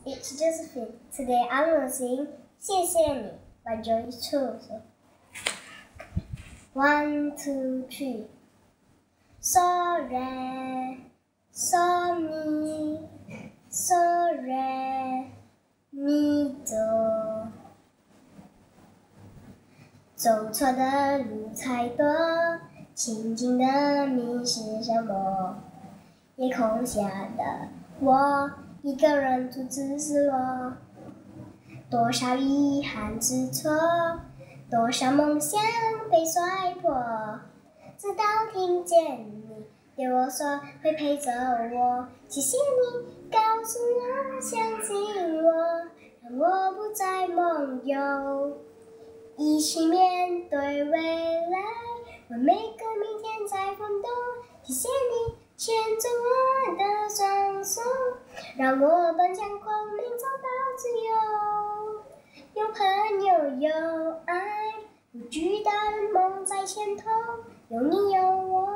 it's Josephine. Today I'm gonna sing Xie Xie by Joyce Chu. 1, 2, 3. So re, so mi, so re, mi do。走错的路太多，情景的谜是什么？夜空下的我，一个人独自失落。多少遗憾执着，多少梦想被摔破。直到听见你对我说会陪着我，谢谢你告诉我相信我，让我不再梦游。一起面对未来，为每个明天在奋斗。谢谢你牵着我的双手，让我奔向光明，找到自由。有朋友，有爱，有巨大的梦在前头，有你有我。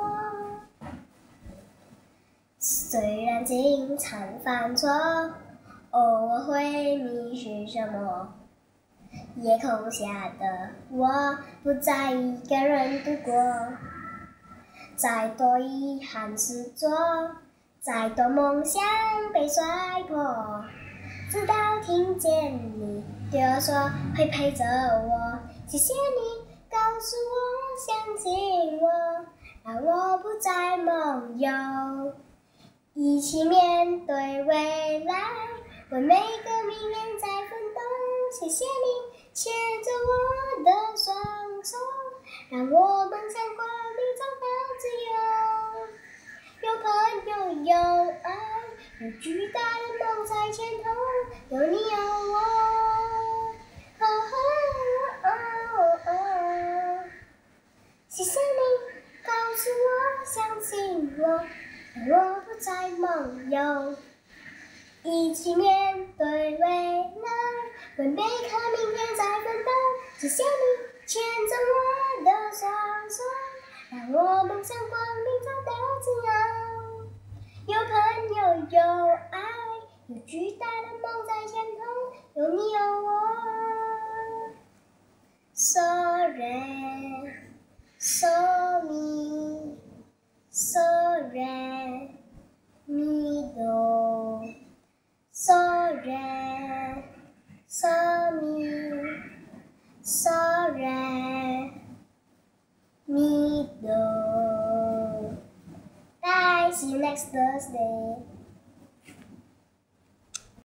虽然经常犯错，偶尔会迷失什么。夜空下的我，不再一个人度过。再多遗憾执着，再多梦想被摔破，直到听见你对我说会陪着我。谢谢你告诉我相信我，让我不再梦游。一起面对未来，为每个明天在奋斗。谢谢你牵着我的双手，让我奔向光明，找到自由。有朋友，有爱，有巨大的梦在前头，有你有我。哦哦哦哦，谢谢你告诉我相信我，让我不再梦游。一起面对未来，为每个明天在奋斗。谢谢你牵着我的双手，让我奔向光明，找到自由。有朋友，有爱，有巨大的梦在前头，有你有我。So re, so mi, so re, mi do。So re, so mi, so re, mi do。Bye, see you next Thursday.